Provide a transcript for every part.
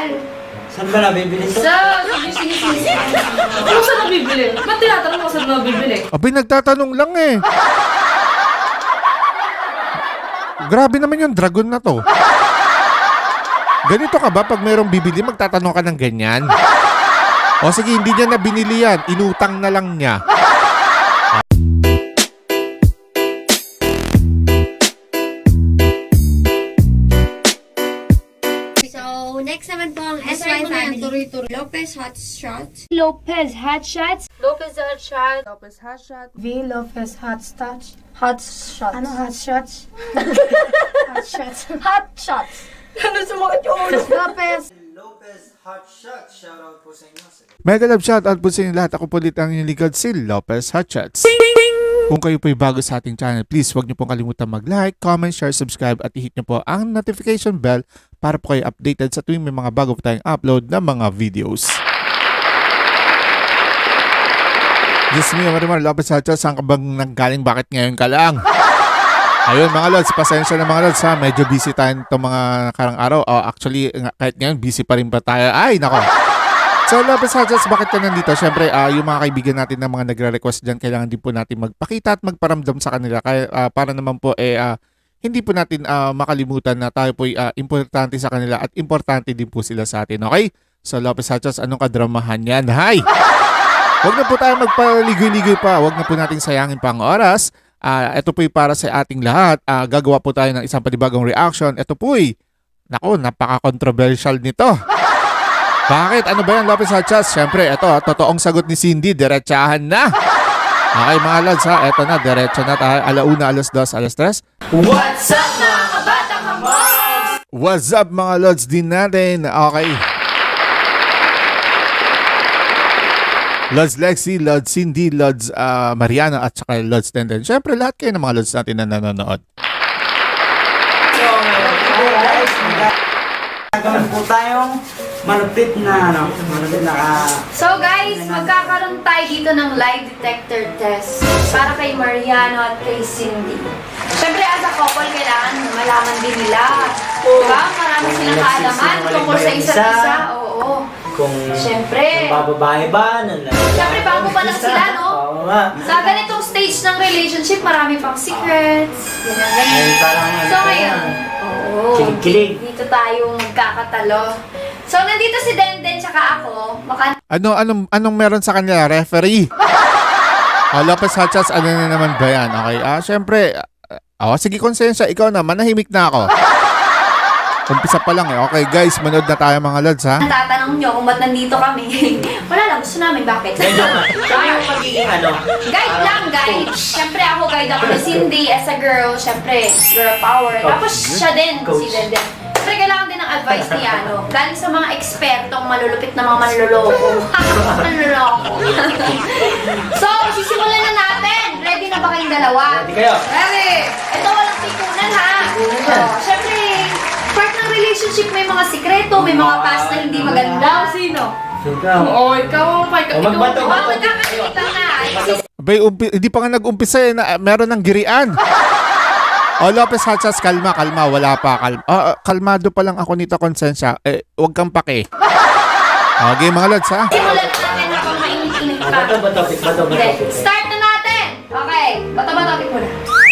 asal. Saan ba nabibili ito? Sige. Ano saan nabibili? Ba't tinatanong mo saan nabibili? Abay, nagtatanong lang eh. Grabe naman yung dragon na to. Ganito ka ba pag mayroong bibili, magtatanong ka ng ganyan? O sige, hindi niya na binili yan. Inutang na lang niya. So, next naman po ang SY family. Lopez Hot Shots. Lopez Hot Shots. Lopez Hot Shot. Lopez Hot Shot. V. Lopez Hot Touch. Hot Shots. Ano hot shots? Hot shots. Hot Shots. Ano sumakit yung ulo? Lopez. Lopez Hot Shot. Shoutout po sa inyo. Mega love shoutout po sa inyo lahat. Ako po ulit ang inyong likod, si Lopez Hot Shots. Kung kayo po ay bago sa ating channel, please huwag niyo pong kalimutan mag-like, comment, share, subscribe at i-hit niyo po ang notification bell para po kayo updated sa tuwing may mga bago po tayong upload na mga videos. Diyos me, Marimar, Lopez Hot Shots, saan ka bang nanggaling? Bakit ngayon ka lang? Ayun mga lods, pasensya na mga lods ha. Medyo busy tayo itong mga nakarang araw. Actually, kahit ngayon, busy pa rin pa tayo. Ay, nako. So, Lopez Hot Shots, bakit ka nandito? Siyempre, yung mga kaibigan natin na mga nagre-request dyan, kailangan din po natin magpakita at magparamdam sa kanila. Kaya, para naman po, hindi po natin makalimutan na tayo po importante sa kanila at importante din po sila sa atin. Okay? So, Lopez Hot Shots, anong kadramahan yan? Hi! Huwag na po tayo magpaligoy-ligoy pa. Huwag na po natin sayangin pa ang oras. Ito po'y para sa ating lahat. Gagawa po tayo ng isang panibagong reaction. Ito po'y, naku, napaka-controversial nito. Bakit? Ano ba yan, Lopez Hot Shots? Siyempre, ito, totoong sagot ni Cindy, diretsahan na. Okay, mga lods, ha? Ito na, diretso na tayo. Alauna, alas 2, alas 3. What's up mga kabatang kamods? What's up, mga lods din natin? Okay. Lods Lexi, Lods Cindy, Lods Mariano at saka Lods Tenden. Siyempre, lahat kayo ng mga lods natin na nanonood. So, guys, magkakaroon po tayong malupit na So guys, magkakaroon tayo dito ng lie detector test para kay Mariano at kay Cindy. Siyempre, as a couple, kailangan malaman din nila. Diba? Marami silang kaalaman tungkol sa isa't isa. Oo. Kung siyempre, bababae ba? Siyempre, bago pa lang sila, no? Oo nga. Sa ganitong stage ng relationship, marami pang secrets. Ganyan. So ngayon, kilig-kilig. dito tayo magkakatalo. So, nandito si Denden tsaka ako. Anong meron sa kanila? Referee? Lopez Hot Shots, ano na naman ba yan? Okay, siyempre, sige, konsensya, ikaw na, manahimik na ako. Umpisa pa lang eh. Okay guys, manood na tayo mga lods ha. Natatanong nyo kung ba't nandito kami. Wala lang, gusto namin, bakit? Kaya yung magiging Guide lang, guide. Siyempre ako, guide ako ni Cindy as a girl. Siyempre, girl power. Tapos siya din, si Denden. Siyempre, kailangan din ng advice ni galing sa mga ekspertong malulupit na mga manloloko. Manloloko. So, sisimulan na natin. Ready na ba kayong dalawa? Ready kayo? Ready. Ito, walang pikunan ha. So, siyempre, part ng relationship may mga sikreto, may mga past na hindi maganda. Sino? Oo, ikaw. Magbato. Magkakakita na. Bay, hindi pa nga nag-umpisa eh, meron ng girian. Lopez Hot Shots, kalma, wala pa, kalmado pa lang ako nito, konsensya. Huwag kang pake. Okay, mga lods ha. Simulan natin habang mainit-init pa. Bato. Start na natin. Okay, bato-bato muna.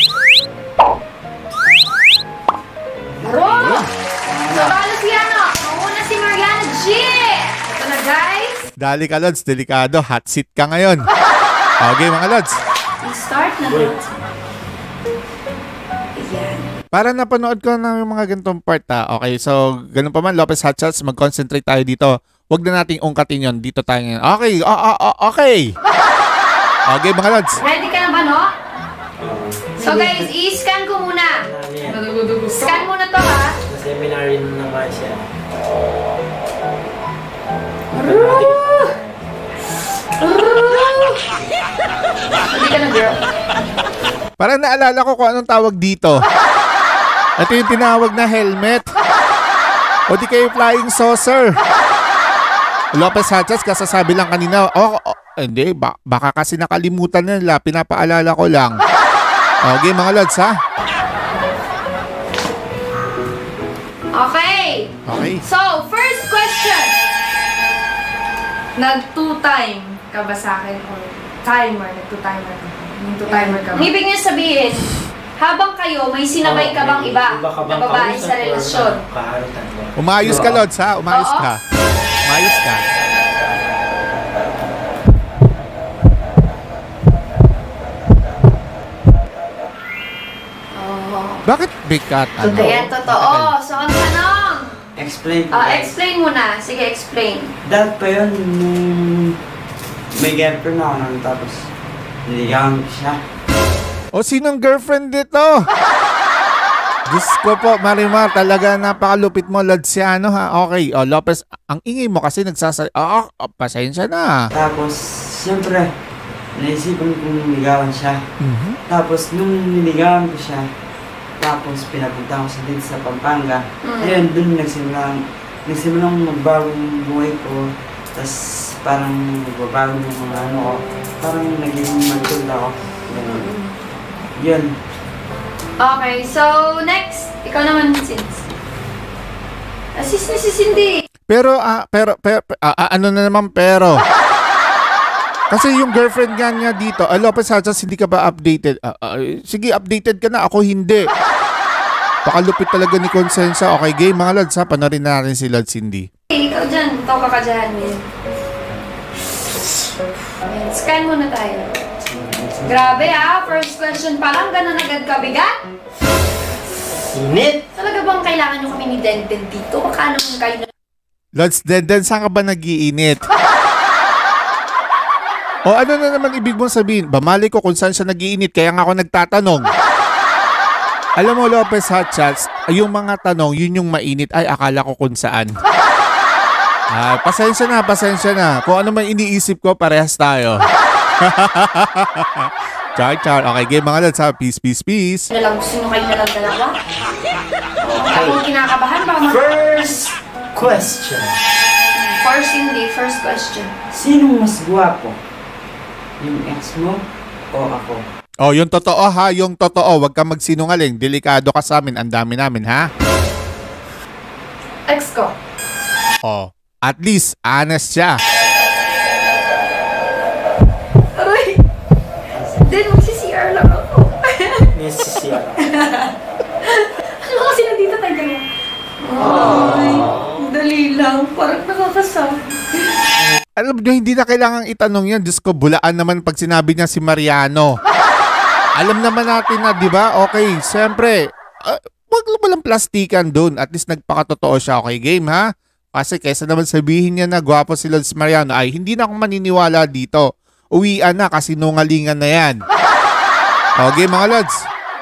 Bro! So, balo si mauna si Mariano G! Ito na guys. Dali ka lods, delikado, hot seat ka ngayon. Okay, mga lods. I-start na lods. Para napanood ko na yung mga ganitong part ha. Okay, so ganun pa man, Lopez Hot Shots, mag-concentrate tayo dito. Huwag na nating ungkatin yun. Dito tayo ngayon. Okay, okay. Okay, mga lods. Ready ka na ba, no? So guys, i-scan ko muna. Scan muna to ha. Seminary na naman siya. Hindi ka na, girl. Parang naalala ko kung anong tawag dito. Ito yung tinawag na helmet. O di kayo flying saucer. Lopez Hot Shots, kasasabi lang kanina. Hindi, baka kasi nakalimutan na nila. Pinapaalala ko lang. Okay, mga lods ha. Okay. Okay. So, first question. Nag-two-time ka ba sa akin? Or timer? Nag-two-timer ka ba? Yung two-timer ka ba? Ang ibig niya sabihin, habang kayo, may sinabay ka bang iba na babae sa relasyon? Umayos ka, Lods, ha? Umayos Oo. ka. Umayos ka. Bakit bigat? Ano? Ayan, totoo. So, ang tanong. Explain. Explain mo na. Sige, explain. Dahil pa yun, nung may girlfriend ako nun, tapos niligawan ko siya. O, sinong girlfriend dito? Diyos ko po, Marimar, talaga napakalupit mo, Lodsiano, ha? Okay, Lopez, ang ingay mo kasi pasensya na. Tapos, siyempre, naisipan kong niligawan siya. Tapos, nung niligawan ko siya, tapos pinapunta ko siya dito sa Pampanga. Ayun, dun nagsimulang magbago yung buhay ko. Tapos, parang magbabago yung mga ano ko. Parang naging mature ako. Yun. Okay, so next. Ikaw naman, Sins. Assist na si Cindy. Pero, ano na naman pero? Kasi yung girlfriend niya dito, Lopez Sanchez, hindi ka ba updated? Sige, updated ka na. Ako hindi. Pakalupit talaga ni Konsensya. Okay, game mga Lods, ha? Panorin na natin si Lods Cindy. Okay, ikaw dyan. Ikaw ka dyan. Scan muna tayo. Grabe ha, first question pa lang, ganun agad kabigat? Init! Talaga bang kailangan nyo kami ni Denden dito? Baka naman kayo na... Lods Denden, saan ka ba nag-iinit? O ano na naman ibig mong sabihin? Bamali ko kung saan siya nag-iinit, kaya nga ako nagtatanong. Alam mo, Lopez Hotshots, yung mga tanong, yun yung mainit. Ay, akala ko kung saan. Pasensya na. Kung ano man iniisip ko, parehas tayo. Char. Okay, game mga Lods, ha? Peace. Nalang, gusto nyo kayo nalang dalawa? Akong kinakabahan, baka First question. First question. Sino mas guwapo? Yung ex mo o ako? Oh, yung totoo ha, yung totoo. Huwag kang magsinungaling. Delikado ka sa amin. Ang dami namin, ha? Ex ko. Oh, at least, honest siya. Aray! Then, magsi-CR lang ako. Yes, siya. Ano kasi nandito tayo ganun? Ay, dali lang. Parang nakakasabi. Alam nyo, hindi na kailangang itanong yan. Diyos ko, bulaan naman pag sinabi niya si Mariano. Alam naman natin na, di ba? Okay, siyempre, wag walang plastikan doon. At least nagpakatotoo siya. Okay, game, ha? Kasi kaysa naman sabihin niya na gwapo si Lods Mariano, ay hindi na akong maniniwala dito. Uwian na kasi nungalingan na yan. Okay, mga Lods.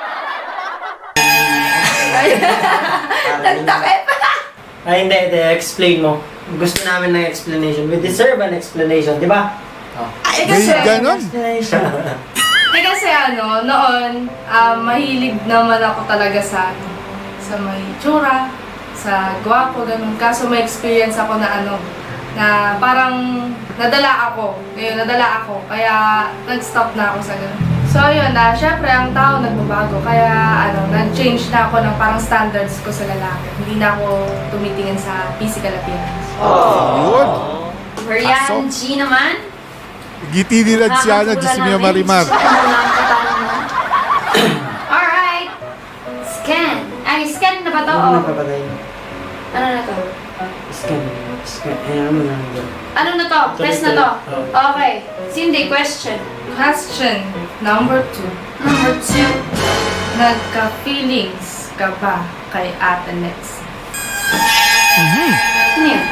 Nagtakip. Ay, hindi. Explain mo. Gusto namin ng explanation. We deserve an explanation, di ba? Ay, May kasi... ganon. Kasi noon, mahilig naman ako talaga sa may tsura, sa gwapo, ganun. Kaso may experience ako na na parang nadala ako. Kaya nag-stop na ako sa ganun. So yun, syempre ang tao nagbabago. Kaya nag-change na ako ng parang standards ko sa lalaki. Hindi na ako tumitingin sa physical appearance. Yun. Marian G naman. Giti ni Lanciano, Diyos niya Marimar. Alright. Scan. Ay, scan na ba to? Ano na papatay? Ano na to? Scan. Ano na? Ano na to? Test na to? Okay. Cindy, question. Question number 2. Nagka-feelings ka ba kay Ate Lex? Ano yun?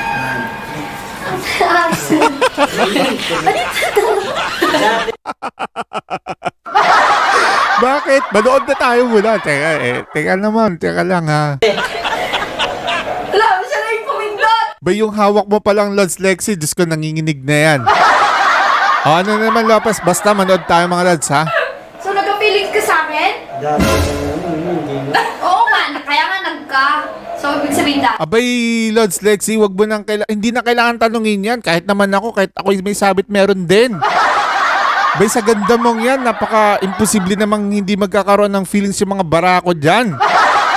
Bakit? Manood na tayo muna. Teka lang ha. Wala, siya na yung pumindot! Ba yung hawak mo palang Lods Lexi, Diyos ko nanginginig na yan. O ano naman Lopez, basta manood tayo mga Lods ha. So, nagka-feelings ka sa akin? Dati hindi mo. Oo nga, kaya nga nagka. So, ibig sabihin dati. Abay Lods Lexi, wag mo nang hindi na kailangan tanungin yan. Kahit ako may sabit meron din. Bay, sa ganda mong yan, napaka-imposible namang hindi magkakaroon ng feelings yung mga barako dyan.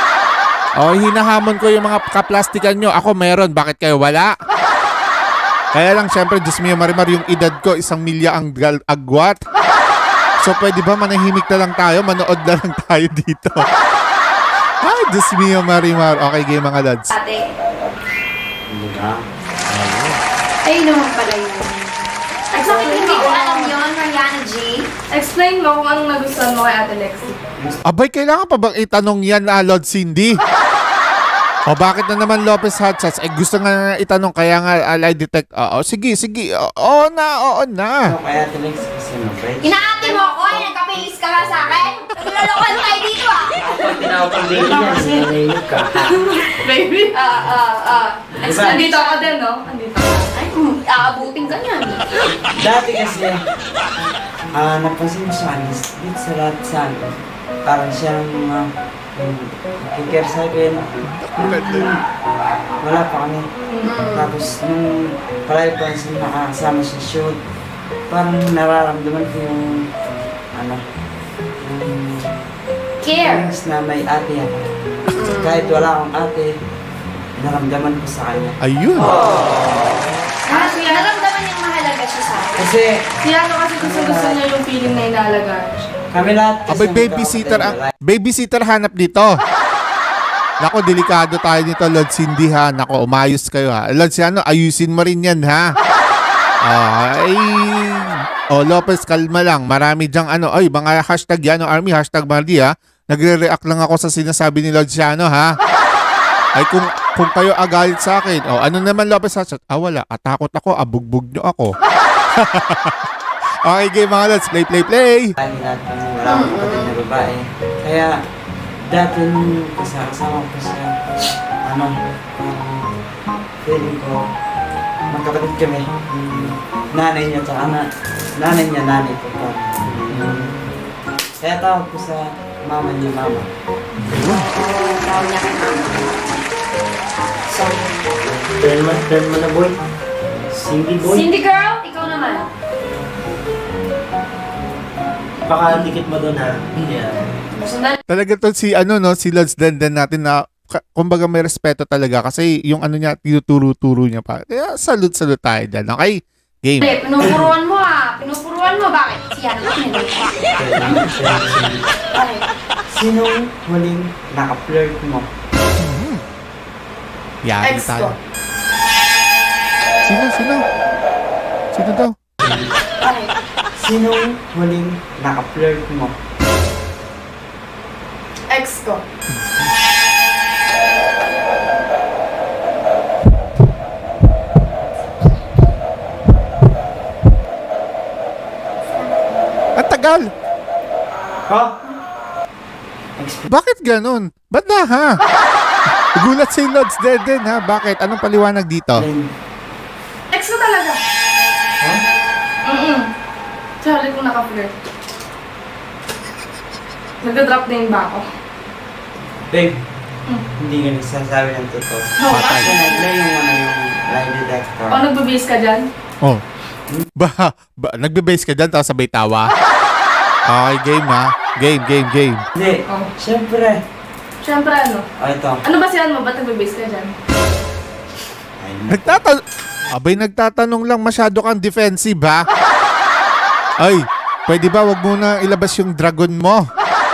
O, hinahamon ko yung mga kaplastikan nyo. Ako meron, bakit kayo wala? Kaya lang, syempre, Diyos mio, Marimar, yung edad ko, 1 milya ang agwat. So, pwede ba manahimik na lang tayo? Manood na lang tayo dito. Ay, Diyos mio, Marimar. Okay, game mga lads. Ate. Hindi na. Ay, naman pala yun. Explain hindi ko alam yun, Mariano G. Explain mo kung anong nagustuhan mo kay Ate Lexi. Abay, kailangan pa bang itanong yan, Lord Cindy? O bakit na naman Lopez Hotshots? Gusto nga itanong, kaya nga lie detect. Oo, sige. Oo na. So, kaya Alex, kasi mabait. Inaate mo ako, nagkapilis ka ba sa akin? Naglolokohan tayo dito ah. Tinawag baby yan, sinanayot ka. Baby? Andito ako din, no? Andito ako. Ay, aabutin ka niyan. Dati kasi, napansin mo siya, dito sa lahat sa akin, parang siyang kikare sa akin. Wala pa kami. Tapos nung palagi pa siya nakakasama sa shoot, parang nararamdaman ko yung Care. na may ate ako. Kahit wala akong ate, naramdaman ko sa kanya. Ayun. Naramdaman niyang mahalaga siya sa akin. Kasi Si ano kasi gusto niya yung feeling na inalagaan siya. kami lahat kasi Abay, babysitter hanap dito. Nako, delikado tayo dito, Lord Cindy, ha. Nako, umayos kayo, ha. Lord, ayusin mo rin yan, ha. Ay, Lopez, kalma lang. Marami dyang mga hashtag yan, Army, hashtag Mardy, ha. Nagre-react lang ako sa sinasabi ni Lord Ciano, ha. Ay, kung kayo agalit sa akin, ano naman, Lopez, hashtag? Wala, katakot ako, abugbog nyo ako. Okay, game mga Lods, play. Kami lahat kami, wala akong kapatid na babae. Kaya, dati nung kasama ko siya, feeling ko, magkapatid kami. Nanay niya, tsaka nanay ko pa. Kaya tawag ko sa mama niya, mama. Tawag niya kay mama. Sorry. Turn mo na, boy. Cindy, boy. Cindy girl, ikaw naman. Baka dikit mo doon, ha? Yeah. Talaga to si si Lods Denden natin na kumbaga may respeto talaga kasi yung niya, tinuturo-turo niya pa. Kaya salute tayo dyan. Okay? Game. Pinupuruan mo Pinupuruan mo. Bakit? Siya naman nilito. Okay. Sinong huling naka-flirt mo? Yan Ex tayo. ko. Sino daw? Okay. Sinong huling naka-flirt mo? Ex ko. Ang tagal. Ha? Bakit ganun? Ba't na, ha? Gulat si Lods Denden, ha? Bakit? Anong paliwanag dito? Ex ko talaga. Ha? Sorry kung naka-flirt. Nagda-drop name ba ako? Babe, hindi ka nagsasabi ng totoo. No, Patay. Kasi nag-play yung lie detector. O nagbe-base ka dyan? Oh. Nagbe-base ka dyan tapos sabay tawa? Okay, game, ha? Game. Hindi, Oh. syempre. Siyempre ano? Ito. Ano ba siyan mo? Ba't nagbe-base ka dyan? Nagtatanong lang, masyado kang defensive, ha? Ay, pwede ba wag mo na ilabas yung dragon mo?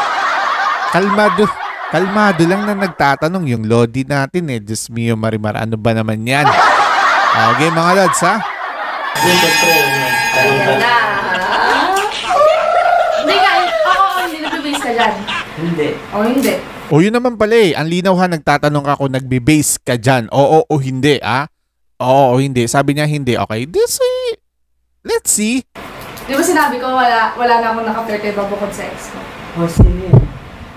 Kalmado lang na nagtatanong yung Lodi natin, eh. Diyos mio, Marimar, ano ba naman yan? Okay, mga Lods, ha? Ayan na. Hindi ka, hindi nagbe-base ka dyan. Hindi. O hindi. O yun naman pala, eh. Ang linaw, ha, nagtatanong ka kung nagbe-base ka dyan. Oo o hindi, ha? Oo o hindi. Sabi niya hindi. Okay, let's see. Di ba sinabi ko wala na akong naka-flirt kay bukod sa ex ko? O, sino yun?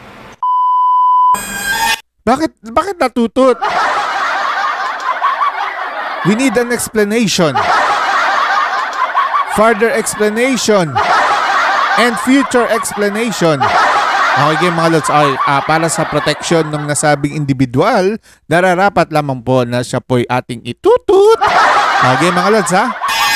Bakit natutot? We need an explanation. Further explanation. And future explanation. Okay, mga Lods. Okay, para sa protection ng nasabing individual, nararapat lamang po na siya po'y ating itutut. Okay, mga Lods, ha?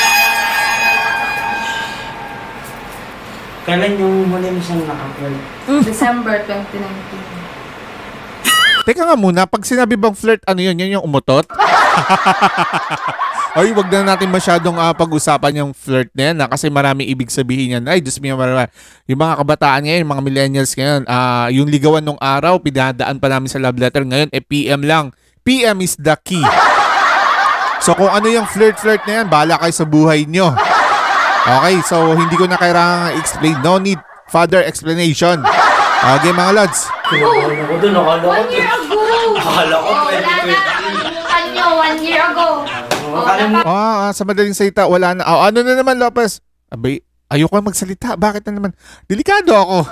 Kailan yung huli mo siyang naka-flirt? December 2019. Teka nga muna, pag sinabi bang flirt, ano yun? Yan yung umutot? Ay, wag na natin masyadong pag-usapan yung flirt na yan kasi marami ibig sabihin yan. Ay, Diyos mo, yung mga kabataan ngayon, mga millennials ngayon, yung ligawan nung araw, pinadaan pa namin sa love letter. Ngayon, PM lang. PM is the key. So kung ano yung flirt na yan, bahala kayo sa buhay nyo. Okay, so hindi ko na kailangan explain. No need further explanation. Okay, mga lods. Ako doon, akala ko. 1 year ago. Akala ko, Wala na. Nakalimutan nyo, 1 year ago. Sa madaling salita, wala na. Ano na naman, Lopez? Abay, ayoko magsalita. Bakit na naman? Delikado ako.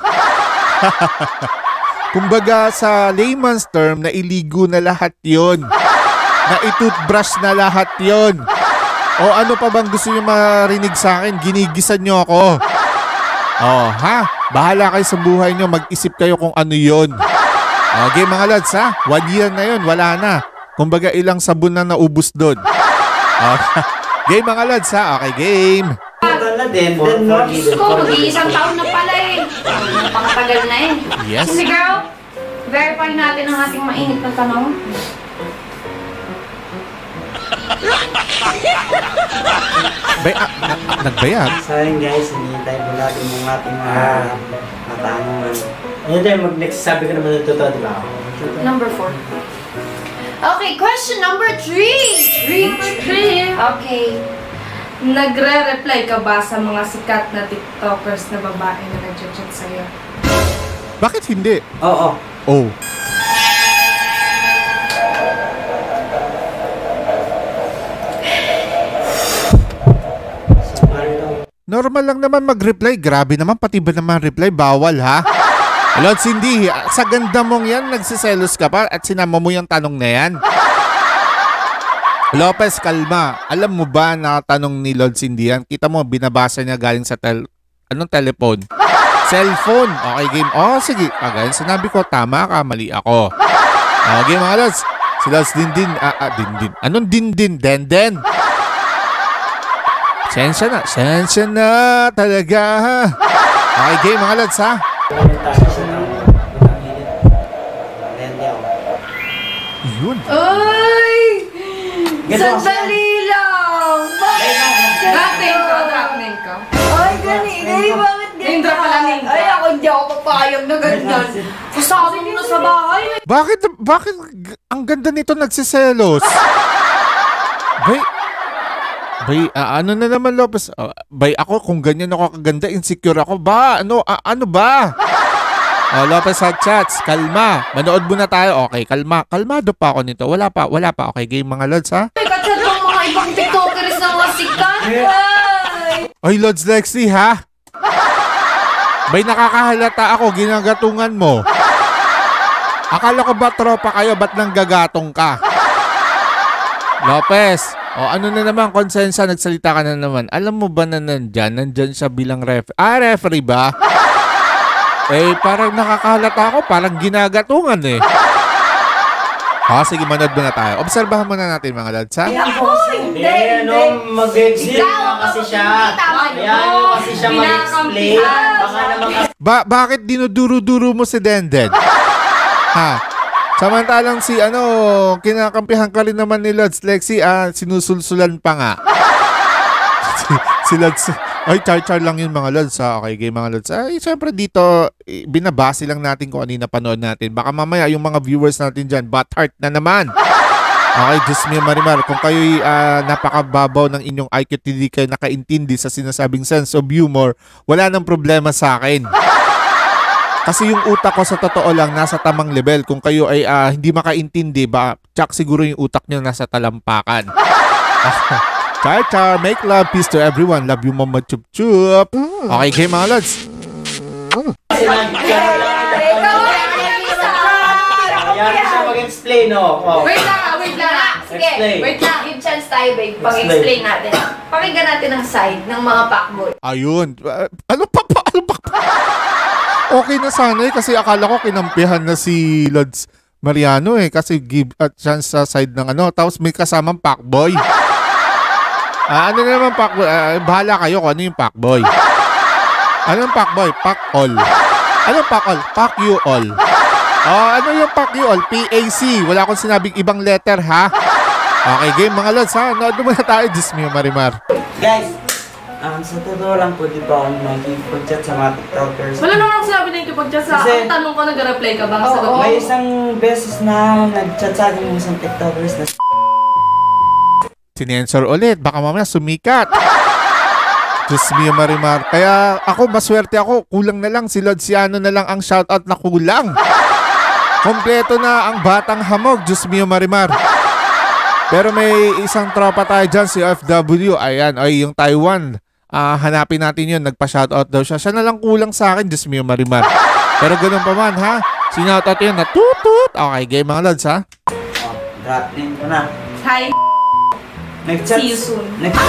Kumbaga sa layman's term, na iligo na lahat yon, na itoothbrush na lahat yon. O ano pa bang gusto niyo marinig sa akin? Ginigisan niyo ako. Bahala kayo sa buhay niyo. Mag-isip kayo kung ano yon. Okay, mga lads, 1 year na yon, wala na. Kumbaga ilang sabon na naubos doon. Game, mga lads, Okay, game. Wala din. Mag-iisang taon na pala eh. Napakatagal na eh. Yes. Sige girl, verify natin ang ating mainit na tanong. Nagbayad? Sayang guys, hinihintay po natin yung ating mga matanungan. Hindi, nagsasabi ka naman ng totoo, di ba? Number 4. Okay, question number 3. Okay. Nagre-reply ka ba sa mga sikat na TikTokers na babae na nag-chat sa'yo? Bakit hindi? Oo. Oh. Normal lang naman mag-reply. Grabe naman, pati ba naman reply? Bawal, ha? Lods, hindi. Sa ganda mong yan, nagsiselos ka pa at sinama mo yung tanong na yan. Lopez, kalma. Alam mo ba na tanong ni Lods hindi yan? Kita mo, binabasa niya galing sa telephone? Cellphone. Okay, game. Sige. Kagaya sinabi ko, tama ka, mali ako. Okay, mga Lods. Si Lods din. Anong din? Den. Sensya na talaga. Okay, game, mga Lods, Yun. Ay! Sandali lang! Drop name ko. Ay, bakit Name drop pala, name drop. Ay, ako hindi ako papayag na ganyan. Kasama mo na sa bahay. Bakit ang ganda nito nagsiselos? Bay, ano na naman, Lopez? Bay, ako kung ganyan ako kaganda, insecure ako ba? Ano ba? Lopez Hot Chats, kalma. Manood muna tayo. Okay, kalma. Kalmado pa ako nito. Wala pa. Okay, game, mga Lods, Ay, katsa itong mga ibang TikTokers na mga sikat. Ay, Lods Lexi, ha? Bay, nakakahalata ako. Ginagatungan mo. Akala ko ba tropa kayo? Ba't nang gagatong ka? Lopez, ano na naman, konsensya, nagsalita ka na naman. Alam mo ba na nandyan siya bilang referee ba? Parang nakakahalata ako, parang ginagatungan eh. Sige, manood muna tayo. Obserbahan muna natin, mga lads, ha? Hindi, mag-explain kasi siya. Kasi siya mag-explain. Baka naman Bakit dinuduro-duro mo si Denden? Samantalang kinakampihan ka rin naman ni Lods Lexi, sinusulsulan pa nga. Si Lods, char lang yun, mga Lods, Okay, game, mga Lods. Siyempre dito, binabase lang natin kung ano yung napanood natin. Baka mamaya yung mga viewers natin dyan, butthurt na naman. Okay, Diyos mo, Marimar, kung kayo'y napakababaw ng inyong IQ, hindi kayo nakaintindi sa sinasabing sense of humor, wala nang problema sa akin. Kasi yung utak ko sa totoo lang nasa tamang level. Kung kayo ay hindi makaintindi, tsak siguro yung utak nyo nasa talampakan. Char, make love, peace to everyone. Love you, mama, chup-chup. Okay, game, mga Lods. Ayan siya mag-explain, Wait lang. Sige, wait lang. Give chance tayo, babe. Pag-explain natin. Pakinggan natin ang side ng mga fuckboy. Ayun. Ano pa? Okay na sana kasi akala ko kinampihan na si Lods Mariano kasi give a chance sa side ng tapos may kasamang fuckboy. Ano na naman fuckboy? Bahala kayo kung ano yung fuckboy. Anong fuckboy? Fuck all. Anong fuck all? Fuck you all. Ano yung fuck you all? PAC. Wala akong sinabing ibang letter, ha? Okay, game mga lods ha. Nood muna tayo. Diyos mio, Marimar. Guys, sa totoo lang po, di ba ako nakikipag-chat sa mga TikTokers? Wala naman sinabi na ikipag-chat sa Kasi- ang tanong ko, nag-reply ka ba? Oo. Sagot mo. May isang beses na nag-chat sa akin yung isang TikTokers na Sinensor ulit. Baka mamaya sumikat. Diyos mio, Marimar. Kaya ako, maswerte ako. Kulang na lang. Si Lodziano na lang ang shoutout na kulang. Kompleto na ang batang hamog. Diyos mio, Marimar. Pero may isang tropa tayo dyan, si FW. Ayan, ay yung Taiwan. Hanapin natin yun. Nagpa-shoutout daw siya. Siya na lang kulang sa akin. Diyos mio, Marimar. Pero ganun pa man, ha? Sinoutout yun na tutut. Okay, game mga lods, ha? drop name ko na. Hi. Nag-chat. See you soon.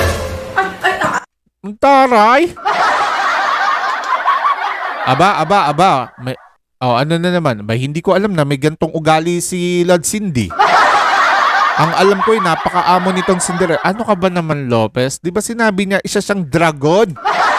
Ang taray! Aba. May, ano na naman? May hindi ko alam na may gantong ugali si Lord Cindy. Ang alam ko ay napaka-amo nitong Cinderella. Ano ka ba naman, Lopez? Di ba sinabi niya isa siyang dragon?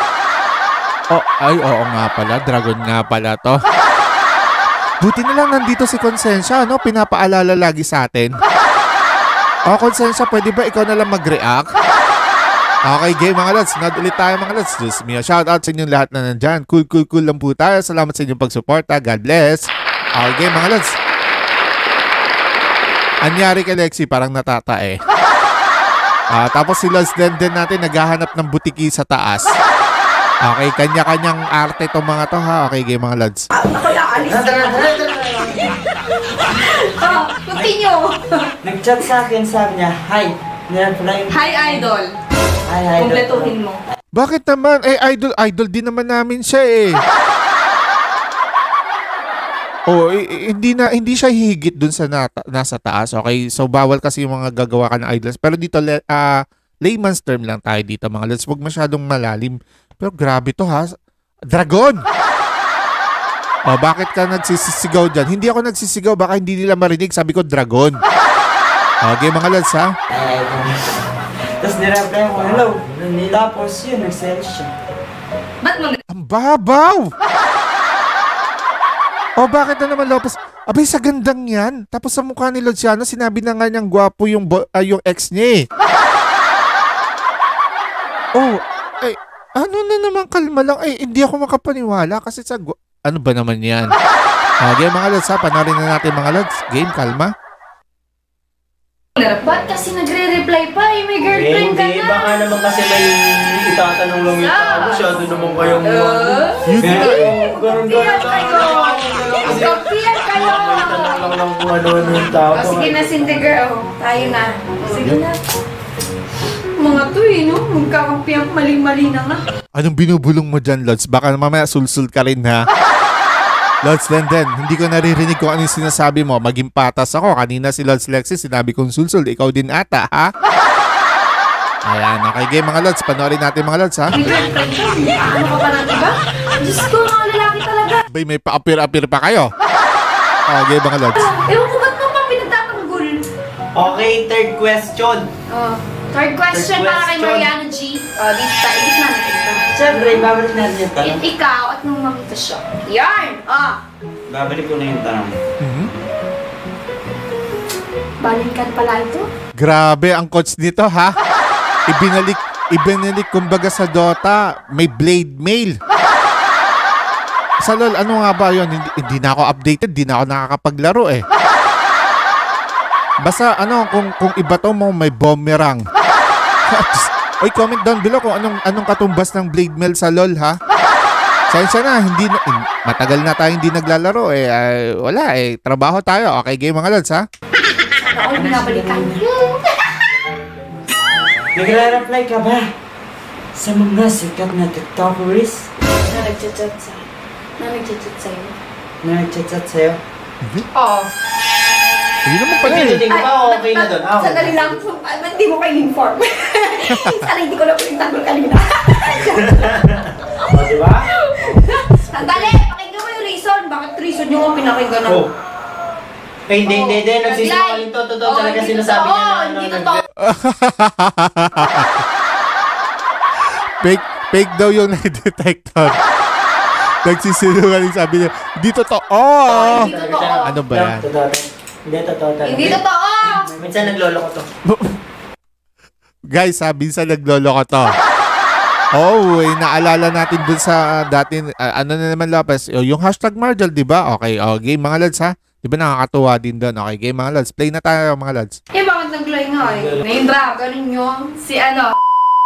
Oo nga pala. Dragon nga pala to. Buti na lang nandito si Konsensya, no? Pinapaalala lagi sa atin. Konsensya, pwede ba ikaw na lang mag-react? Okay, game mga lods. Nod ulit tayo mga lods. Just me. Shout out sa inyong lahat na nandyan. Cool lang po tayo. Salamat sa inyong pagsuporta. God bless. Okay, game mga lods. Anyari kay Lexi, parang natatae. Tapos si Lods din natin naghahanap ng butiki sa taas. Okay, kanya-kanyang arte itong mga to ha. Okay, game mga lods. Continue. Nag-chat sa akin, sabi niya, hi. Nireply. Hi, idol. Hi, Kumpletuhin mo. Bakit naman? Idol din naman namin siya eh. Hindi siya hihigit dun sa nasa taas. Okay, so bawal kasi yung mga gagawa ka ng idols. Pero dito, layman's term lang tayo dito mga lods. Huwag masyadong malalim. Pero grabe to ha. Dragon! Bakit ka nagsisigaw dyan? Hindi ako nagsisigaw. Baka hindi nila marinig. Sabi ko, dragon. Okay, mga lods ha? Tapos nireply ko, hello. Tapos yun, nag-send siya. Ba't mo Ang babaw! Bakit na naman, Lopez? Abay, sa gandang yan. Tapos sa mukha ni Lodziano, sinabi na nga niyang gwapo yung ex niya eh. Ano na naman, kalma lang. Hindi ako makapaniwala kasi sa ano ba naman yan? Okay, mga lods ha, panarin na natin mga lods. Game, kalma. Ba't kasi nagre-reply pa? May girlfriend ka Hindi, na. baka naman kasi may itatanong lang yung tao. Masyado naman kayong ganun Kapiyan kayo. Tanong lang kung ano yung tao. Sige na, Cindy girl. Tayo na. Sige na. Mga to no? Magkakapiyan, mali-mali na nga. Anong binubulong mo dyan, Lods? Baka mamaya sulsul ka rin ha. Lods, then, hindi ko naririnig kung ano yung sinasabi mo. Maging patas ako. Kanina si Lods Lexi, sinabi kong sulsul. Ikaw din ata, ha? Ayan, okay game mga Lods. Panoorin natin mga Lods, ha? May girlfriend ka? Ano ka pa ng iba? Diyos ko, mga lalaki talaga. Bay, may pa-appear pa kayo. Okay, mga Lods. Ewan ko ba't mo pa pinagtatanggol? Okay, third question. Third question para kay Mariano G. Dito tayo. Dito na natin ito. Siyempre, babalik natin yung tanong. Ikaw at nung makita siya. Yarn! Babalik ko na yung tanong. Balikan pala ito. Grabe ang coach nito, ha? Ibinalik kumbaga sa Dota, may blade mail. Sa LOL, ano nga ba yun? Hindi na ako updated, hindi na ako nakakapaglaro eh. Basta kung iba to mo, may boomerang. Oy, comment down below kung anong katumbas ng blade mail sa LOL, ha? Sensya na, matagal na tayo hindi naglalaro eh. Wala eh, trabaho tayo. Okay, game mga Lods, ha? Ako binabalikan. Nagre-reply ka ba sa mga sikat na TikTokers Na nagchat-chat sa'yo. na nag-chat sa'yo? Oo. Hindi naman pala eh. Hindi ba okay na doon? Sandali lang. Ba't di mo kayo inform? Sana hindi ko na pinagtanggol kanina. Diba? Sandali! Pakinggan mo yung reason. Bakit reason yung mga pinakinggan na? Hindi. Nagsisinungaling to. Totoo talaga sinasabi niya na hindi totoo. Fake daw yung detector. Nagsisinungaling, sabi niya, hindi totoo. Hindi totoo. Ano ba yan? Hindi totoo talaga. Hindi totoo! Minsan naglolo ko to. Guys, minsan naglolo ko to. Oh, naalala natin dun sa dati, ano na naman Lopez, yung hashtag Marjal, di ba? Okay, game mga lads ha. Di ba nakakatuwa din doon? Okay, game mga lads. Play na tayo mga lads. Bakit nag-glow nga Name drop. Ganun yun. Si ano?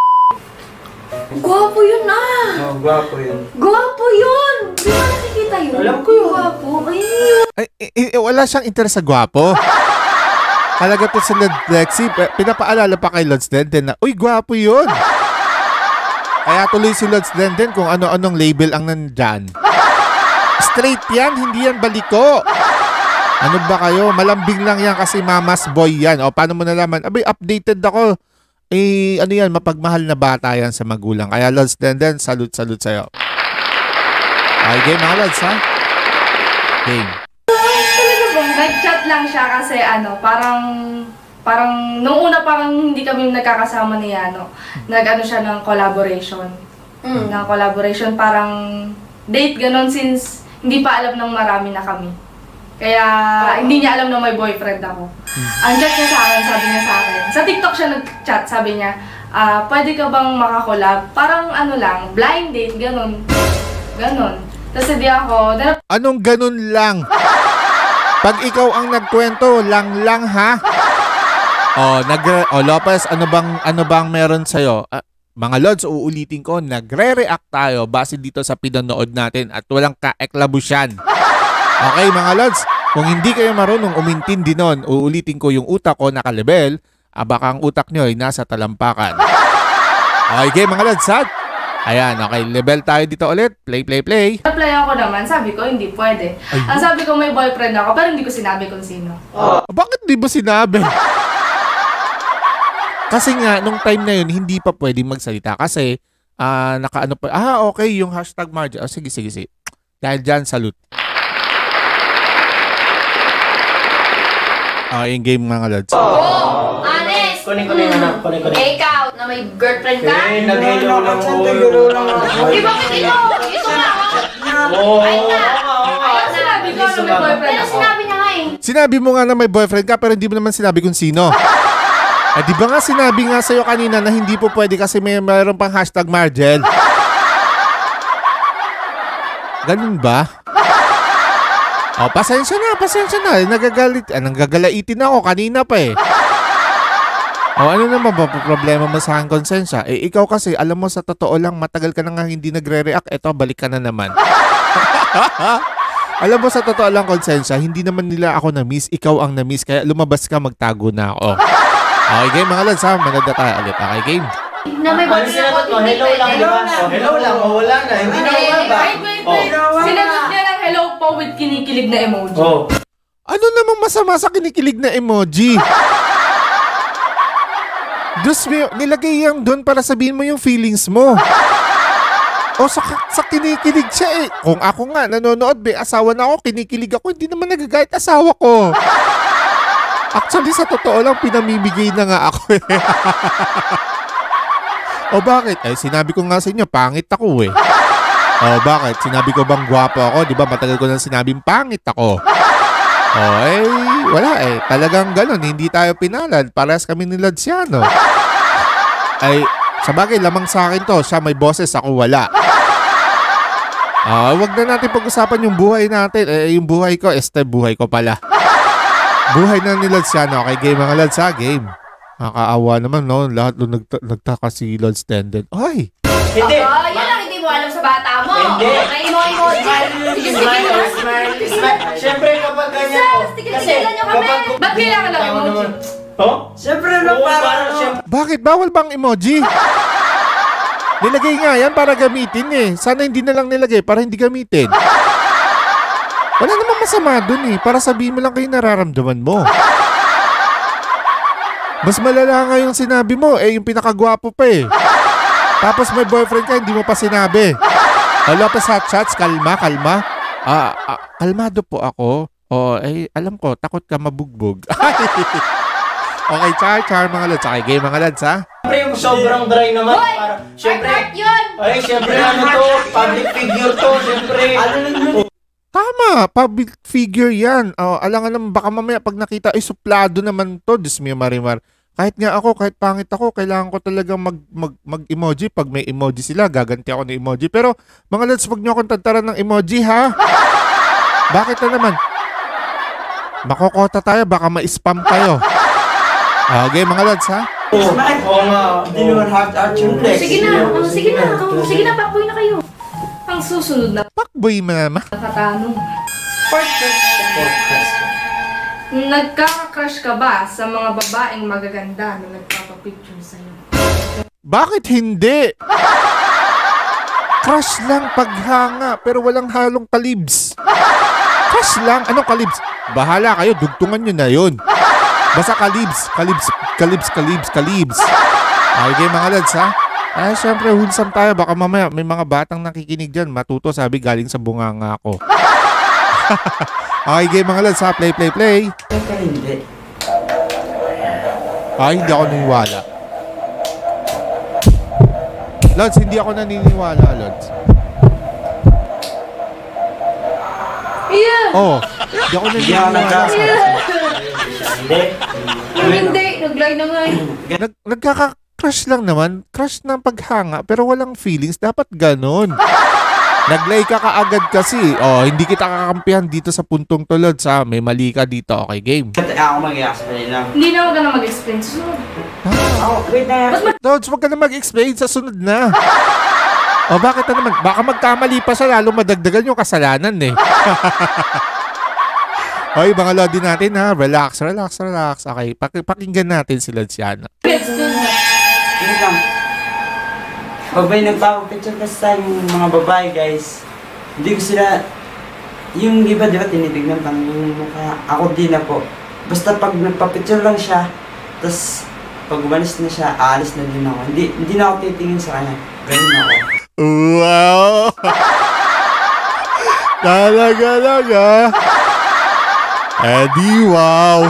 Gwapo yun ah! Gwapo yun. Gwapo yun! Di ba nakikita yun? Alam ko yun. Gwapo. Ayun. Wala siyang interes sa gwapo. Talaga to si Lexi, pinapaalala pa kay Lods Denden na, uy, gwapo yun. Kaya tuloy si Lods Denden kung ano-anong label ang nandyan. Straight yan, hindi yan baliko. Ano ba kayo? Malambing lang yan kasi mama's boy yan. O paano mo nalaman? Abay, updated ako. Ano yan, mapagmahal na bata yan sa magulang. Kaya Lods Denden, salute sa'yo. Okay, game mga Lods ha? Game. Nag-chat lang siya kasi parang nung una parang hindi kami nagkakasama ni nag-ano siya ng collaboration. Ng collaboration, parang date ganon since hindi pa alam ng marami na kami. Kaya hindi niya alam na may boyfriend ako. Ang chat niya sa akin, sabi niya sa akin, sa TikTok siya nag-chat, sabi niya, pwede ka bang makakolab? Parang ano lang, blind date, ganon. Ganon. Tapos hindi ako, anong ganon lang? Pag ikaw ang nagkwento, lang ha? Lopez, ano bang meron sa'yo? Mga Lods, uulitin ko, nagre-react tayo base dito sa pinanood natin at walang kaeklabusyan. Okay mga Lods, kung hindi kayo marunong umintindi nun, uulitin ko yung utak ko nakalibel, baka ang utak nyo ay nasa talampakan. Okay mga Lods, ha? Ayan, okay, level tayo dito ulit. Play. Apply ako naman, sabi ko hindi pwede. Ang sabi ko may boyfriend ako, pero hindi ko sinabi kung sino. Bakit di ba sinabi? Kasi nga, nung time na yun, hindi pa pwedeng magsalita. Kasi, nakaano pa, okay, yung hashtag Mardy. Sige. Dahil dyan, salute. Yung game mga Lods. Honest! Kunin. Ikaw, na may girlfriend ka? Nag-hello lang po. Di ba ito nga Ayun na! Sinabi ko na may boyfriend Pero ako. sinabi niya nga eh. Sinabi mo nga na may boyfriend ka, pero hindi mo naman sinabi kung sino. Di ba nga sinabi nga sa'yo kanina na hindi po pwede kasi mayroon pang hashtag Marjel? Ganun ba? Pasensya na. Nagagalaitin ako kanina pa eh. Ano naman ba problema mo sa aking konsensya? Ikaw kasi, alam mo sa totoo lang, matagal ka na nga hindi nagre-react. Eto, balik ka na naman. Alam mo sa totoo lang, konsensya, hindi naman nila ako na-miss. Ikaw ang na-miss. Kaya lumabas ka, magtago na ako. Okay, game mga Lods ha. Manada tayo ulit. Okay, game. Na may boyfriend ako, hindi Hello lang, pwede. di ba? Hello lang, wala na. Hindi na ba? Wait. Sinagot niya ng hello po with kinikilig na emoji. Ano namang masama sa kinikilig na emoji? Diyos mo, nilagay yan doon para sabihin mo yung feelings mo. Sa kinikilig siya eh. Kung ako nga, nanonood, asawa na ako, kinikilig ako, hindi naman nagagayat asawa ko. Actually, sa totoo lang, pinamimigay na nga ako eh. Bakit? Sinabi ko nga sa inyo, pangit ako eh. Bakit? Sinabi ko bang gwapo ako? Di ba matagal ko nang sinabing pangit ako. Wala eh. Talagang ganun, hindi tayo pinalad. Parehas kami ni Ladziano. Sa bagay, lamang sa akin to. Siya may boses, ako wala. Wag na natin pag-usapan yung buhay natin. Yung buhay ko, buhay ko pala. Buhay na ni Ladziano. Okay, game mga Lads ha, game. Nakakaawa naman, no? Lahat nung nagtaka si Lods Denden. Ay! Hindi! Yan lang hindi mo alam sa bata mo. Hindi! May emoji. Smile. Siyempre kapag ganyan po. Tigil-tigilan nyo kami. Ba't kailangan ng emoji? Siyempre na parang Bakit? Bawal bang emoji? Nilagay nga yan para gamitin eh. Sana hindi na lang nilagay para hindi gamitin. Wala namang masama dun eh. Para sabihin mo lang kayo nararamdaman mo. Mas malala nga yung sinabi mo, yung pinakagwapo pa eh. Tapos may boyfriend ka, hindi mo pa sinabi. Lopez hot shots, kalma. Kalmado po ako. Alam ko, takot ka mabugbog. Okay, char mga Lods. Okay, game mga Lods ha. Siyempre yung sobrang dry naman. Hoy! Siyempre, Heart yun! siyempre ano to, public figure to, siyempre. Tama, public figure yan. Alangan naman, baka mamaya pag nakita, ay suplado naman to, Diyos mio Marimar. Kahit nga ako, kahit pangit ako, kailangan ko talaga mag-emoji. Pag may emoji sila, gaganti ako ng emoji. Pero mga lods, wag nyo akong tantaran ng emoji, ha? Bakit na naman? Makokota tayo, baka ma-spam kayo. Okay, mga lods, ha? Oo nga. Hindi naman heart yung flex. Sige na, pakboy na kayo. Ang susunod na Pakboy mama. katanong. Fourth question. Nagkaka-crush ka ba sa mga babaeng magaganda na nagpapapicture sa'yo? Bakit hindi? Crush lang paghanga, pero walang halong kalibs. Crush lang. Anong kalibs? Bahala kayo, dugtungan nyo na yun. Basta kalibs. Okay, mga lads, ha? Syempre, wholesome tayo. Baka mamaya may mga batang nakikinig dyan. Matuto, sabi, galing sa bunganga ko. Okay, game mga lads, ha? Play. Siyempre hindi. Hindi ako naniniwala. Lods, hindi ako naniniwala, Lods. Yeah! Hindi ako naniniwala. Hindi, nag-lie na nga eh. Nagkaka-crush lang naman. Crush ng paghanga, pero walang feelings. Dapat ganon. Nag-lie ka kaagad kasi. Hindi kita kakampihan dito sa puntong to, Lods, ha? May mali ka dito. Okay, game. Ako mag-i-explain lang. Hindi naman ka na mag-explain. Susunod. Wait na. Lods, wag ka na mag-explain sa sunod na. Bakit na naman? Baka magkamali pa siya, lalo madagdagan yung kasalanan, eh. Okay, mga Lodi natin, ha? Relax. Okay, pakinggan natin si Lodziana. Yun lang. Pag may nagpapapicture kasi sa mga babae, guys, hindi ko sila, yung iba, di ba, tinitignan pang yung mukha. Ako din na po. Basta pag nagpapicture lang siya, tas pag umalis na siya, aalis na din ako. Hindi na ako titingin sa kanya. Ganun ako. Wow! Talaga. Eddie, wow!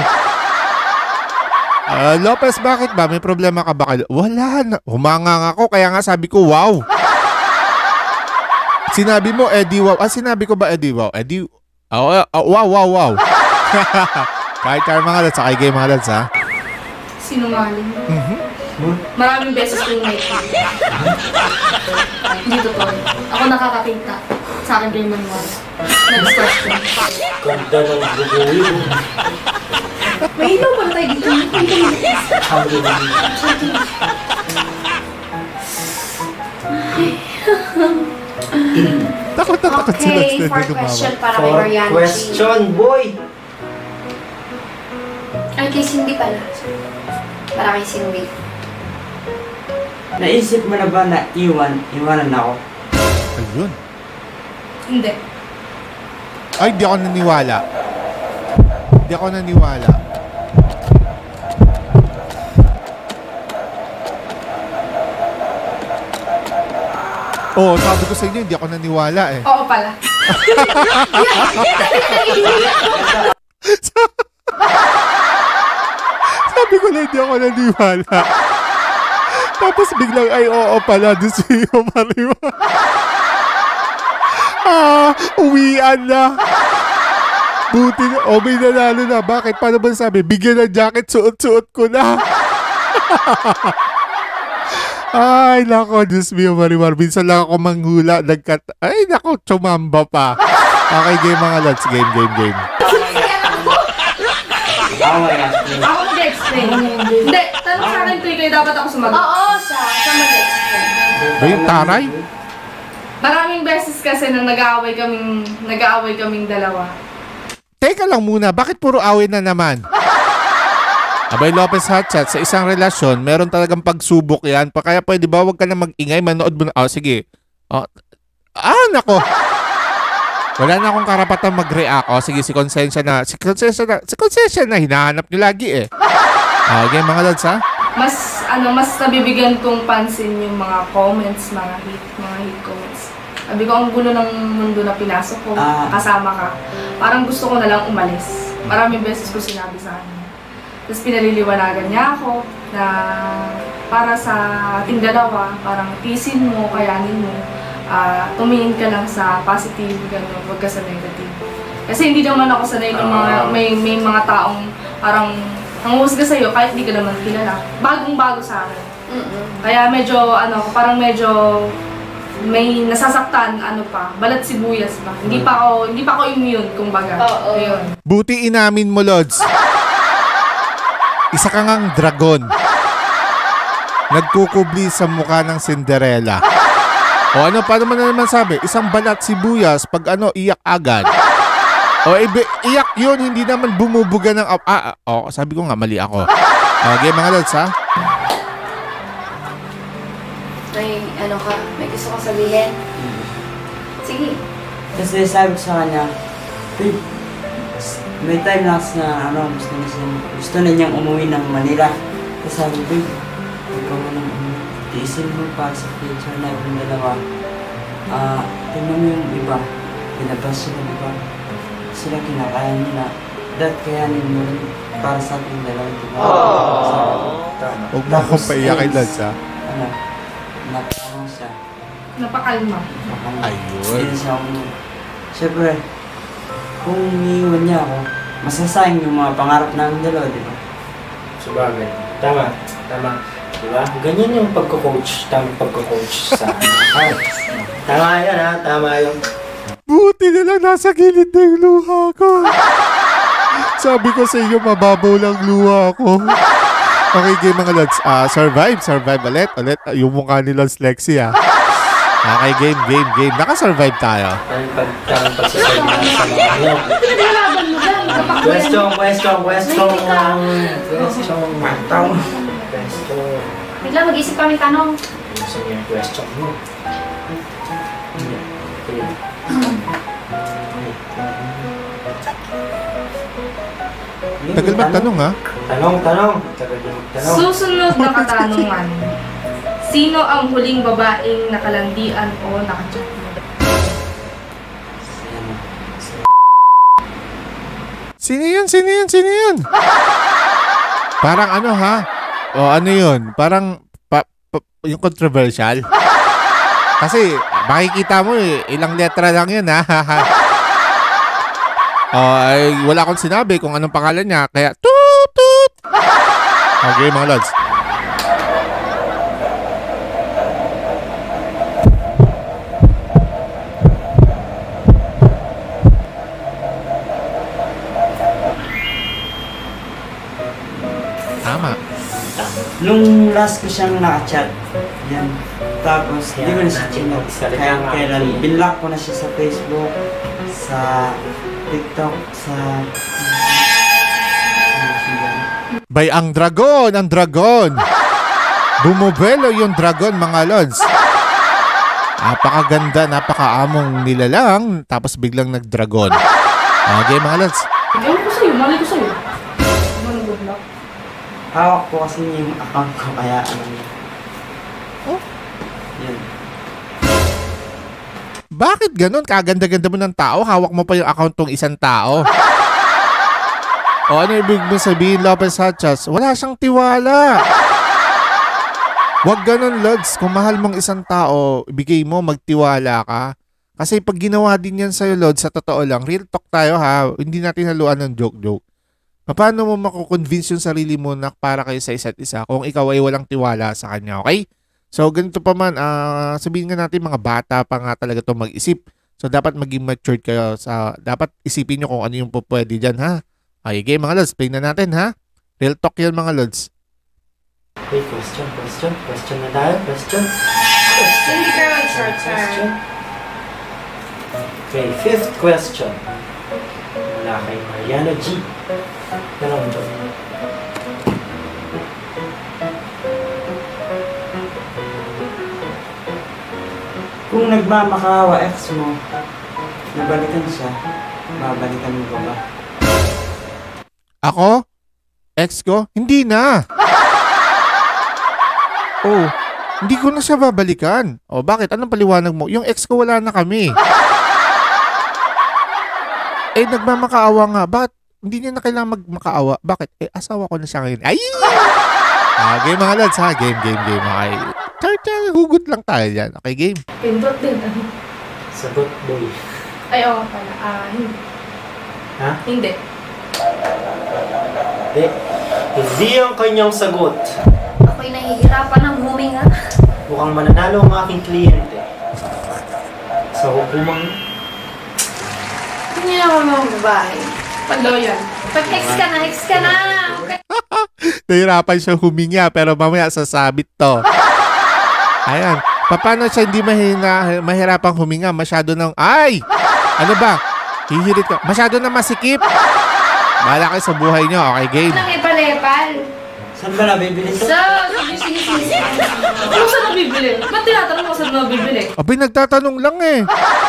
Lopez, bakit ba? May problema ka ba? Wala na. Humangang ako, kaya nga sabi ko, wow! Sinabi mo, Eddie, wow. Sinabi ko ba, Eddie, wow? Eddie, wow. Kahit kayo mga lads, sakay kayo mga lads, ha? Sinungaling. Maraming beses ko yung nakikita. Hindi totoo. Ako nakakakita. Sa akin kayo maniwala. Next question. Ganda ng bubuwi. May ilaw pala tayo dito. Takot sila. Okay, fourth question para kay Mariano. Question, boy! Ay, kay Cindy pala. Para kay Cindy. Naisip mo na ba na iwanan ako? Ayun. Hindi. Ay, di ako naniwala. Sabi ko sa inyo, hindi ako naniwala, eh. Oo pala. Sabi ko na hindi ako naniwala. Tapos biglang, ay, oo pala, Diyos Mario. Uwian na. Buti na, may nanalo na. Bakit? Paano ba sabi? Bigyan ng jacket, suot-suot ko na. Ay, nako, Diyos mio, Marimar. Minsan lang ako manghula. Ay, nako, chumamba pa. Okay, game mga lads. Game. Ako mag-explain. Ako mag-explain. Hindi, tanong sa akin, Tuikoy, dapat ako sumagot. Oo, siya mag-explain. Ba yung taray? Maraming beses kasi na nag-aaway kaming dalawa. Teka lang muna, bakit puro away na naman? Abay Lopez Hotchat, sa isang relasyon, meron talagang pagsubok yan. Kaya pwede ba, wag ka na mag-ingay, manood mo na. Sige. Nako. Wala na akong karapatan mag-react. Sige, si Konsensya na. Si Konsensya na, hinahanap niyo lagi, eh. Okay, mga lads, ha? Mas nabibigyan kong pansin yung mga comments, mga hate comments. Sabi ko, ang gulo ng mundo na pinasok ko, kasama ka. Parang gusto ko na lang umalis. Maraming beses ko sinabi sa kanya. Tapos pinaliliwanagan niya ako na para sa ating dalawa, parang tisin mo, kayanin mo. tumingin ka lang sa positive, gano'n, huwag ka sa negative. Kasi hindi naman ako sanay ng mga, may mga taong parang nanguhusga sa'yo kahit hindi ka naman kilala. Bagong-bago sa akin. Kaya medyo, parang medyo may nasasaktan, balat sibuyas ba. Hindi pa ako immune, kumbaga. Ayun. Buti inamin mo, Lods. Isa ka ngang dragon. Nagkukubli sa mukha ng Cinderella. O paano mo na naman sabi? Isang balat sibuyas, pag iyak agad. O iyak yun, hindi naman bumubuga ng... sabi ko nga, mali ako. Okay, mga Lods, ha? May gusto kong sabihin? Sige. Kasi sabi ko sa kanya, may time na gusto na niyang umuwi ng Manila. Kasi sabi ko, ikaw na lang tiisin mo pa sa future na yung dalawa. Tingnan mo yung iba, pinabas sila, diba? Sila kinakaya nila. Kakayanin mo rin para sa ating dalawa. Huwag mo akong paiyakin, Lods, ha? Napakama siya. Napakalma. Ayun. Siyempre, kung iiwan niya ako, masasayang yung mga pangarap namin dalawa, di ba? Sabagay. Tama. Diba? Ganyan yung pagko-coach. Tamang pagko-coach sa Tama yan, ha? Tama yun. Buti na lang nasa gilid na yung luha ko. Sabi ko sa iyo, mababaw lang luha ko. Okay, game mga Lods. Survive ulit. Yung mukha ni Lods Lexi, ha. Okay, game. Naka-survive tayo. Tamang pagsasabi na sa mga Question. Bigla mag-isip kami tanong. Gusto niyo yung question mo. Tagal magtanong, ha? Tanong. Susunod na katanungan. Sino ang huling babaeng nakalandian o nakachat mo? Sino yun? Parang ha? O ano yun? Parang yung controversial. Kasi makikita mo ilang letra lang yun, ha? Wala akong sinabi kung anong pangalan niya. Kaya toot! Okay, mga Lods. Tama. Nung last ko siyang nakachat, yan. Tapos, hindi ko na siya chinok. Kailan, binlock ko na siya sa Facebook, sa TikTok, sa... Bay, ang dragon! Bumubelo yung dragon, mga Lods. Napakaganda, napakaamong nila lang, tapos biglang nag-dragon. Okay, mga Lods. Mali ko sa'yo. Ano nag-block? Hawak ko kasi yung account ko, kaya Yan. Bakit ganun? Kaganda-ganda mo ng tao, hawak mo pa yung account tong isang tao. O ano ibig mo sabihin, Lopez Hatchas? Wala siyang tiwala. Huwag ganun, Lods. Kung mahal mong isang tao, ibigay mo, magtiwala ka. Kasi pag ginawa din yan sa'yo, Lods, sa totoo lang, real talk tayo, ha? Hindi natin haluan ng joke-joke. Paano mo makukonvince yung sarili mo na para kayo sa isa't isa kung ikaw ay walang tiwala sa kanya, okay? So, ganito pa man, sabihin nga natin mga bata pa nga talaga ito mag-isip. So, dapat maging matured kayo. Dapat isipin nyo kung ano yung pwede dyan, ha? Okay, mga Lods, play na natin, ha? Real talk yan, mga Lods. Okay, question na tayo. Question. Hindi ka short term. Okay, 5th question. Mula kay Mariano G. Tanong mo. Kung nagmamakawa ex mo, nabalikan siya, babalikan mo ba? Ako? Ex ko? Hindi na. Oh, hindi ko na siya babalikan. Oh, bakit? Anong paliwanag mo? Yung ex ko wala na kami. Nagmamakaawa nga. Bakit? Hindi niya na kailangan magmakaawa. Bakit? Asawa ko na siya ngayon. Ay! Game mga Lods, ha? Game. Okay. Turtle. hugot lang tayo dyan. Okay, game? Pindot din. Sagot, boy. Ay, oo pala. Hindi. Ha? Hindi. Hindi ang kanyang sagot. Ako'y nahihirapan ng huminga. Mukhang mananalo ang aking kliyente. Sa hukumang... Hindi naman mga babae. Panloyan. Pag-hex ka na, hex ka na. Okay. Nahirapan siya huminga pero mamaya sasabit to. Ayan. Paano siya hindi mahirapang huminga? Masyado ng... Ay! Ano ba? Hihirit ka. Masyado na masikip. Bahala kayo sa buhay nyo. Okay, game. Nang ipal-epal. Saan ba nabibili ito? Sige. Ano saan nabibili? Ba't tinatanong mo saan nabibili? Abay, nagtatanong lang eh.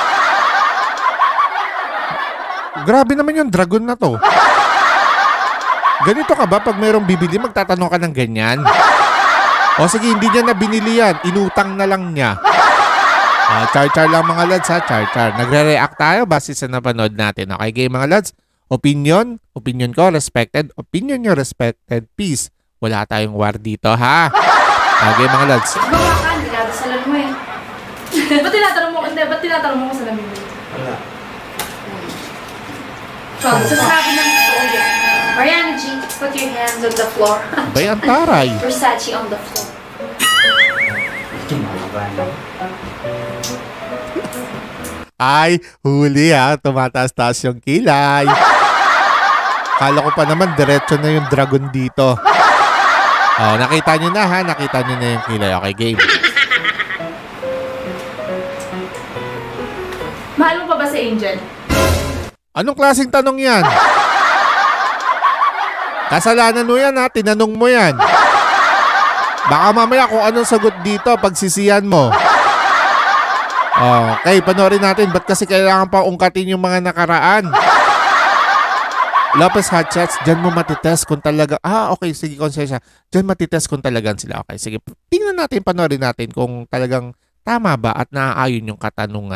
Grabe naman yung dragon na to. Ganito ka ba pag mayroong bibili, magtatanong ka ng ganyan? O sige, hindi niya na binili yan. Inutang na lang niya. Char-char lang mga lads ha, char-char. Nagre-react tayo base sa napanood natin. Okay, game mga lads? Opinion ko, respected. Opinion nyo, respected. Peace. Wala tayong war dito ha. Okay mga lads? Bawa ka, hindi nadasalan mo eh. Ba't tinatanong mo kung saan nabibili? Wala. Sasabi ng totoo yan. Mariano G, put your hands on the floor. Bay, ang taray. Versace on the floor. Ay, huli ha. Tumataas-taas yung kilay. Kala ko pa naman, diretso na yung dragon dito. Oh, nakita nyo na ha. Nakita nyo na yung kilay. Okay, game. Mahal mo pa ba si Angel? Anong klaseng tanong yan? Kasalanan mo yan ha. Tinanong mo yan. Baka mamaya kung anong sagot dito, pagsisiyan mo. Okay, panoorin natin. Ba't kasi kailangan pa ungkatin yung mga nakaraan? Lopez Hotshots, dyan mo matitest kung talaga... okay, sige, konsensya. Dyan matitest kung talagang sila. Okay, sige. Tingnan natin, panoorin natin kung talagang tama ba at naaayon yung katanungan.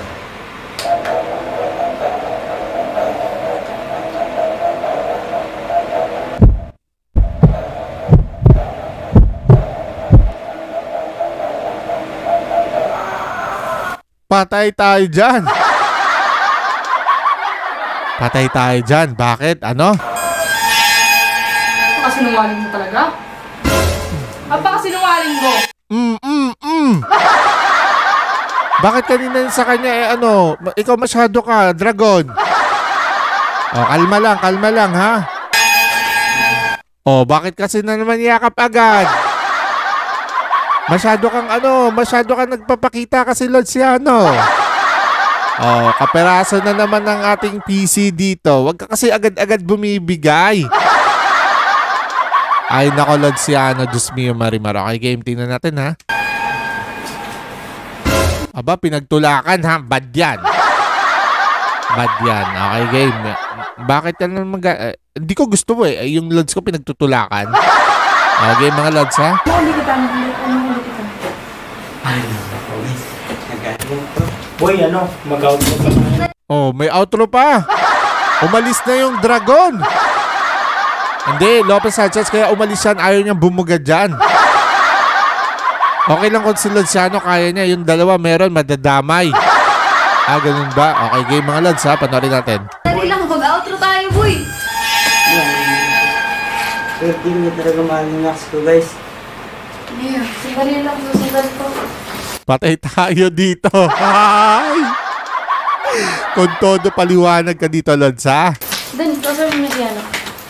Patay tayo dyan. Patay tayo dyan. Bakit? Ano? Apakasinungaling mo talaga? Apakasinungaling mo? Bakit kanina sa kanya ikaw masyado ka, dragon. Kalma lang ha. Bakit kasi na naman yakap agad? Masyado kang nagpapakita kasi Lodziano. Kaperaso na naman ng ating PC dito. Huwag ka kasi agad-agad bumibigay. Ay nako Lodziano, Diyos mio Marimar. Okay, game, tingnan natin ha. Aba, pinagtulakan ha, bad yan. Bad yan. Okay, game. Bakit yan hindi ko gusto yung Lods ko pinagtutulakan. Okay, mga Lods ha. Mahuli kita. Boy, mag-outro ka na. May outro pa. Umalis na yung dragon. Hindi, Lopez Sanchez, kaya umalis yan. Ayaw niyang bumugad dyan. Okay lang kung si Lodziano, kaya niya. Yung dalawa meron, madadamay. Ganun ba? Okay, game mga Lods ha. Panoorin natin. Dali lang, mag-outro tayo, boy. Pero di mo talaga mahal ng ax ko, guys. Yeah, sandali lang, sandali ko. Patay tayo dito. Ay! Kung todo paliwanag ka dito, Lods ha. Dan, kasal mo na Mariano.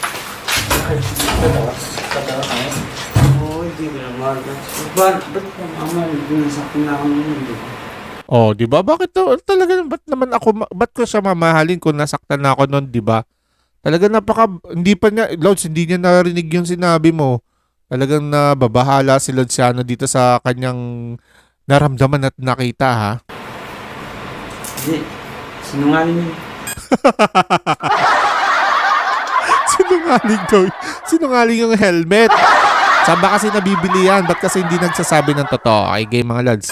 Katawa tayo. Hindi ko na mahal ng ax ko. Ba't naman, binasaktan na ako naman, di ba? Di ba? Bakit talaga, ba't ko siya mamahalin kung nasaktan na ako noon, di ba? Talaga hindi pa niya, Lods, hindi niya narinig yung sinabi mo. Talagang nababahala si Lodziano dito sa kanyang naramdaman at nakita ha. Hindi, sinungaling yun. Sinungaling yung helmet. Saan ba kasi nabibili yan? Ba't kasi hindi nagsasabi ng totoo? Okay, game mga Lods.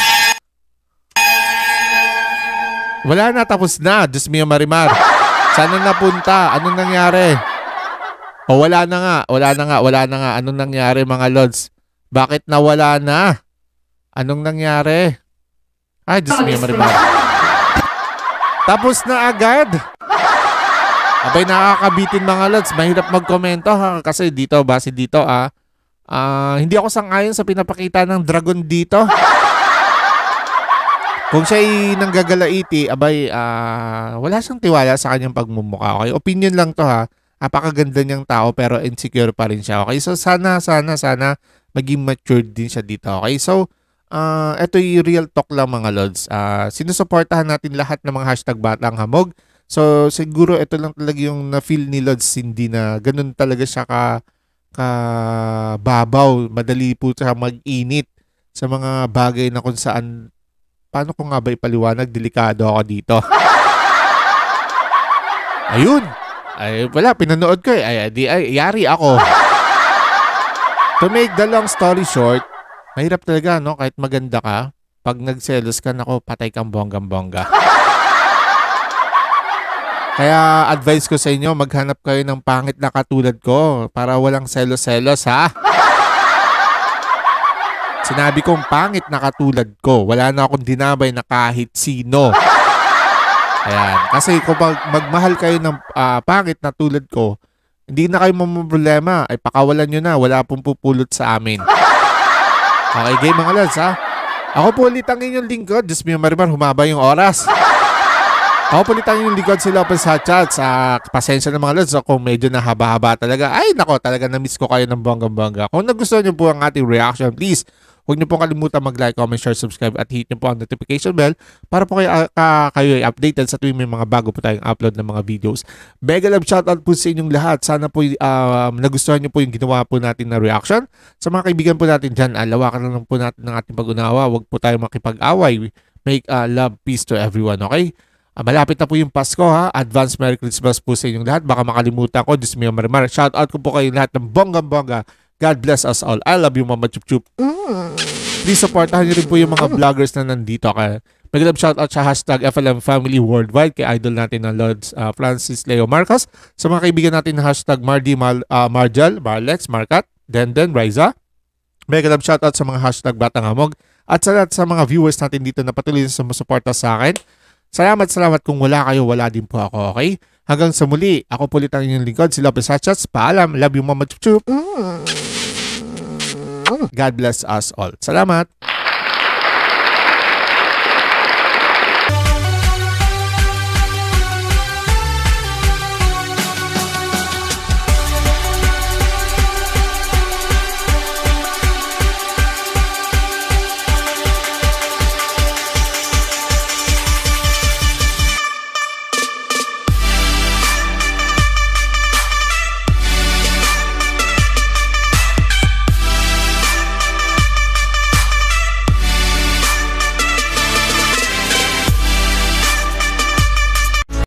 Wala na, tapos na. Diyos mio Marimar. Saan na napunta? Anong nangyari? Wala na nga. Anong nangyari mga Lods? Bakit nawala na? Anong nangyari? Ay, Diyos mo, Marimar. Tapos na agad. Abay, nakakabitin mga lods. Mahirap magkomento ha. Kasi dito, base dito hindi ako sang-ayon sa pinapakita ng dragon dito. Kung siya'y nanggagalaiti, abay, wala siyang tiwala sa kanyang pagmumukha. Okay? Opinion lang to ha. Napakaganda niyang tao pero insecure pa rin siya. Okay? So, sana maging matured din siya dito. Okay? So, ito yung real talk lang mga lods. Sinusuportahan natin lahat ng mga hashtag batang hamog. So, siguro ito lang talaga yung na-feel ni Lods Cindy na ganun talaga siya babaw. Madali po siya mag-init sa mga bagay na kung saan, paano ko nga ba ipaliwanag? Delikado ako dito. Ayun. Ay, wala, pinanood ko eh. Yari ako. To make the long story short, mahirap talaga, no? Kahit maganda ka, pag nagselos ka, nako, patay kang bonggang-bongga. Kaya advice ko sa inyo, maghanap kayo ng pangit na katulad ko para walang selos-selos, ha? Sinabi kong pangit na katulad ko. Wala na akong dinabay na kahit sino. Ayan. Kasi kung magmahal kayo ng pangit na tulad ko, hindi na kayo problema. Ay pakawalan nyo na. Wala pong pupulot sa amin. Okay, game mga lads, ha? Ako po ulit ang inyong lingkod. Diyos mo, Marimar, humaba yung oras. Ako po ulit ang inyong lingkod sila pa sa chat. Pasensya ng mga lads kung medyo nahaba-haba talaga. Ay, nako, talaga na-miss ko kayo ng bonggang-bongga. Kung nagustuhan nyo po ang ating reaction, please, huwag nyo po kalimutan mag-like, comment, share, subscribe at hit nyo po ang notification bell para po kayo ay updated sa tuwing may mga bago po tayong upload ng mga videos. Mega love shoutout po sa inyong lahat. Sana po nagustuhan nyo po yung ginawa po natin na reaction. Sa mga kaibigan po natin dyan, lawakan lang po natin ng ating pag-unawa. Huwag po tayo makipag-away. Make love, peace to everyone, okay? Malapit na po yung Pasko, ha? Advance Merry Christmas po sa inyong lahat. Baka makalimutan ko, Diyos mo, Marimar. Shoutout ko po kayo lahat ng bonggang-bongga. God bless us all. I love you, Mama Chup Chup. Please supportahan niyo rin po yung mga vloggers na nandito. Mag love shoutout sa hashtag FLM Family Worldwide kay idol natin na Lords Francis Leo Marcos. Sa mga kaibigan natin na hashtag Mardy, Marjal, Marlex, Markat, Denden, Riza. Mega love shoutout sa mga hashtag Batang Hamog. At sa lahat sa mga viewers natin dito na patuloy na sumusuporta sa akin. Salamat kung wala kayo, wala din po ako, okay? Hanggang sa muli, ako po ulit ang inyong lingkod, sila Pesachats. Paalam, love you, Mama Chup Chup. God bless us all. Salamat!